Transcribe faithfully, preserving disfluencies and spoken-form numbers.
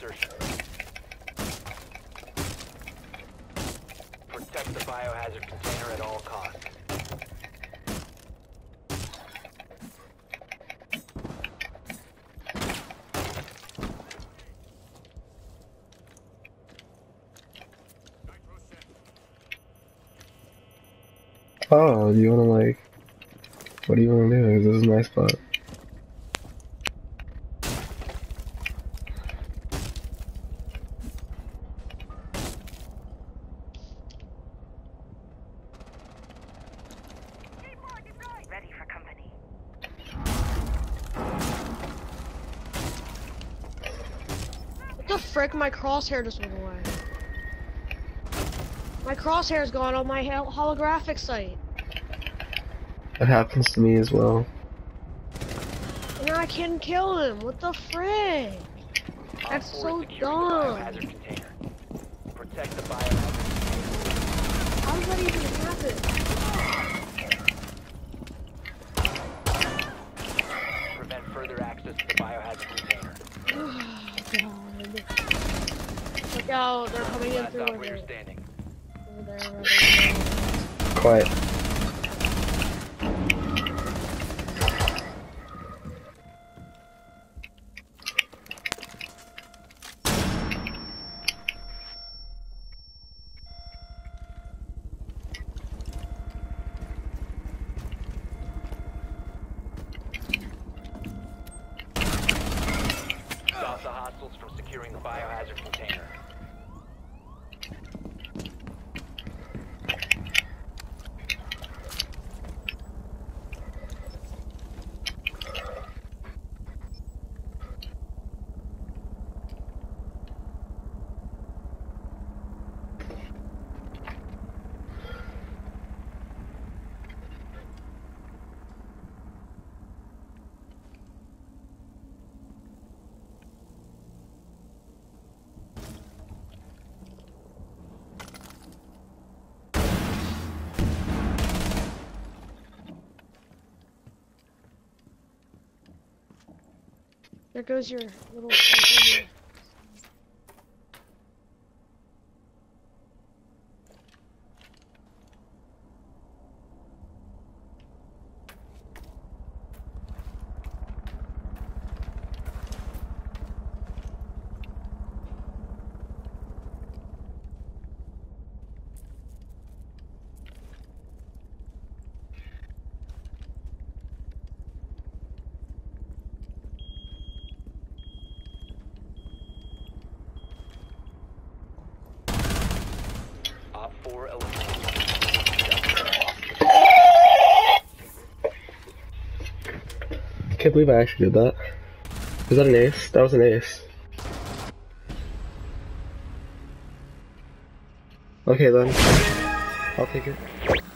insertion. Protect the biohazard container at all costs. Oh, do you wanna like, what do you wanna do? This is my spot. Ready for company. What the frick? My crosshair just went away. My crosshair's gone on my hol holographic sight. That happens to me as well. And now I can't kill him. What the frick? That's so dumb. Biohazard container. Protect the biohazard. How does that even happen? Prevent further access to the biohazard container. Oh, God. Look out, they're coming in Last through over operator there. standing. Over there, over there. Quiet. Stop the hostiles from securing the biohazard container. There goes your little. Op four eliminated. I can't believe I actually did that. Was that an ace? That was an ace. Okay then. I'll take it.